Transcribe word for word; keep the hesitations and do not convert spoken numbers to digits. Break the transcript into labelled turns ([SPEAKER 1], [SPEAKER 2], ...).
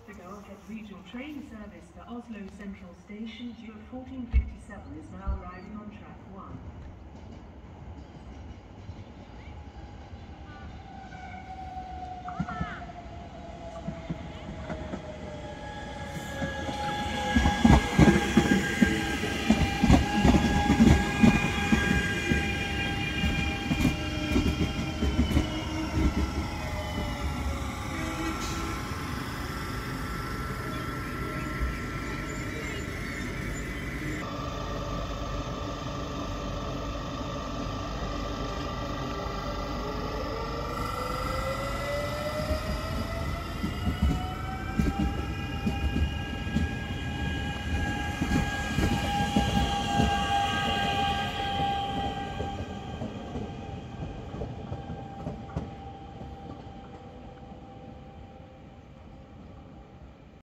[SPEAKER 1] The go-ahead regional train service to Oslo Central Station due at fourteen fifty-seven is now arriving on track one.